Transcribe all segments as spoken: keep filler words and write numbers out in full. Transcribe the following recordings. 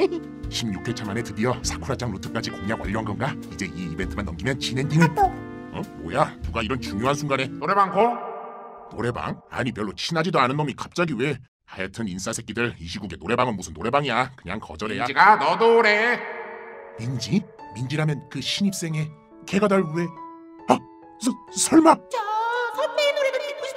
십육 회차 만에 드디어 사쿠라짱 루트까지 공략 완료한 건가? 이제 이 이벤트만 넘기면 진엔딩을. 어? 뭐야? 누가 이런 중요한 순간에 노래방 고? 노래방? 아니 별로 친하지도 않은 놈이 갑자기 왜? 하여튼 인싸 새끼들, 이 시국에 노래방은 무슨 노래방이야. 그냥 거절해야. 민지가 너도 오래. 민지? 민지라면 그 신입생의 걔가 날 왜? 아! 서, 설마? 저 선배의 노래가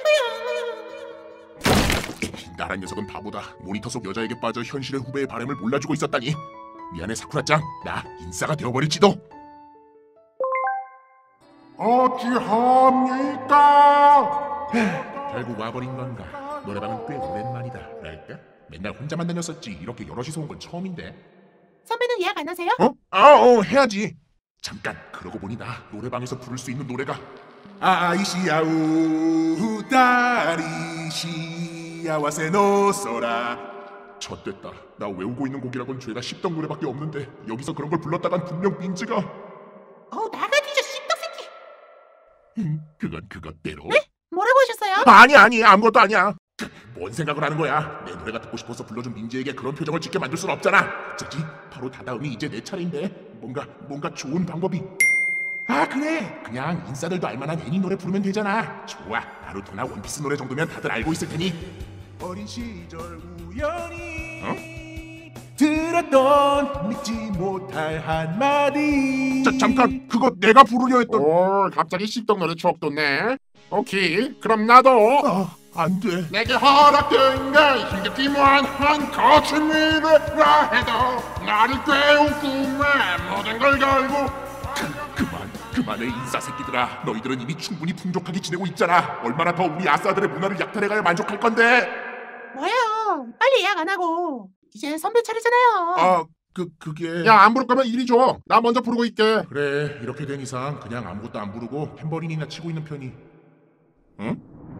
듣고 싶어요. 나란 녀석은 바보다. 모니터 속 여자에게 빠져 현실의 후배의 바람을 몰라주고 있었다니. 미안해 사쿠라짱. 나 인싸가 되어버릴지도. 어찌합니까? 결국 와버린 건가? 노래방은 꽤 오랜만이다. 그럴까? 맨날 혼자만 다녔었지. 이렇게 여럿이서 온 건 처음인데. 선배는 예약 안 하세요? 어? 아, 어, 해야지. 잠깐, 그러고 보니 나 노래방에서 부를 수 있는 노래가 아이시야우 다리시야와세 노소라. 젖됐다. 나 외우고 있는 곡이라곤 죄다 씹덕 노래밖에 없는데 여기서 그런 걸 불렀다간 분명 민지가. 어, 나가 뒤져 씹덕새끼. 음, 그건 그것대로. 네? 뭐라고 하셨어요? 아니 아니 아무것도 아니야. 뭔 생각을 하는 거야? 내 노래가 듣고 싶어서 불러준 민지에게 그런 표정을 짓게 만들 순 없잖아. 어쩌지? 바로 다다음이 이제 내 차례인데 뭔가 뭔가 좋은 방법이. 아 그래, 그냥 인싸들도 알만한 애니 노래 부르면 되잖아. 좋아, 나루토나 원피스 노래 정도면 다들 알고 있을 테니. 어린 시절 우연히 어? 들었던 믿지 못할 한마디. 자, 잠깐, 그거 내가 부르려 했던. 오, 갑자기 씹덕 노래 추억 돋네. 오케이, 그럼 나도. 아, 안 돼. 내게 허락된 게 힘겹기 무한한 거친 미래라 해도 나를 깨운 꿈에 모든 걸 걸고. 그, 그만, 그만해 인싸 새끼들아. 너희들은 이미 충분히 풍족하게 지내고 있잖아. 얼마나 더 우리 아싸들의 문화를 약탈해가야 만족할 건데. 뭐예요? 빨리 예약 안 하고. 이제 선배 차례잖아요. 아, 그, 그게. 야, 안 부를 거면 이리 줘. 나 먼저 부르고 있게. 그래, 이렇게 된 이상 그냥 아무것도 안 부르고 탬버린이나 치고 있는 편이. 응?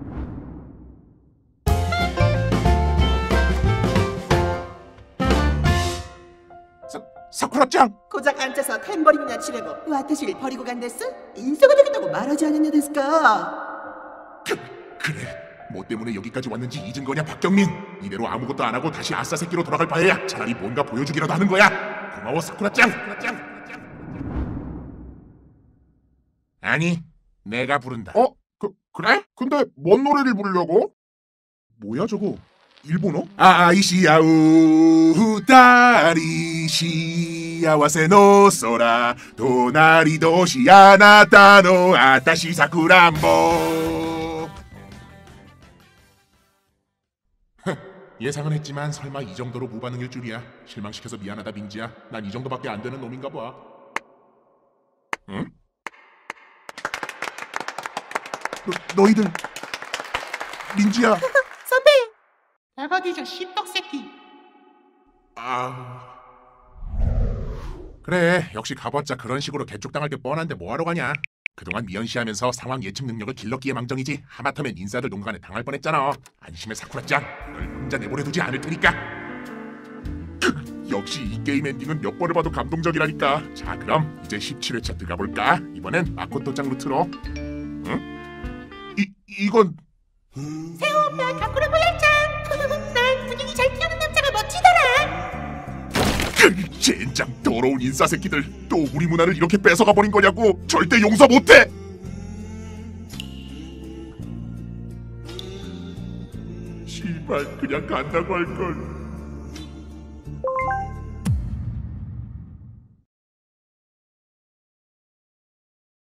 사, 사쿠라짱! 고작 앉아서 탬버린이나 치려고 와타시를 버리고 간댔어? 인싸가 되겠다고 말하지 않았냐 데스까? 그, 그래, 뭐 때문에 여기까지 왔는지 잊은 거냐 박경민? 이대로 아무것도 안 하고 다시 아싸 새끼로 돌아갈 바에야 차라리 뭔가 보여주기라도 하는 거야. 고마워 사쿠라짱. 사쿠라짱. 아니, 내가 부른다. 어? 그, 그래? 근데 뭔 노래를 부르려고? 뭐야 저거? 일본어? 아이시야우 다리시야와세 노소라 도나리 도시 아나타노 아타시 사쿠란보. 예상은 했지만 설마 이 정도로 무반응일 줄이야. 실망시켜서 미안하다 민지야. 난 이 정도밖에 안 되는 놈인가 봐. 응? 너, 너희들 민지야. 선배. 내가 뒤져 씹덕새끼. 아... 그래, 역시 가봤자 그런 식으로 개쪽당할 게 뻔한데 뭐하러 가냐. 그동안 미연시하면서 상황 예측 능력을 길렀기에 망정이지. 하마터면 인사들 농간에 당할 뻔했잖아. 안심해 사쿠라짱. 널 혼자 내버려두지 않을 테니까. 역시 이 게임 엔딩은 몇 번을 봐도 감동적이라니까. 자, 그럼 이제 십칠 회차 들어가볼까? 이번엔 마코토짱 루트로. 응? 이, 이건... 세호 오빠 가꾸라 보열짱. 난 분위기 잘 띄우는 남자가 멋지더라. 젠장 더러운 인싸 새끼들. 또 우리 문화를 이렇게 뺏어가 버린 거냐고. 절대 용서 못해. 시발 그냥 간다고 할걸.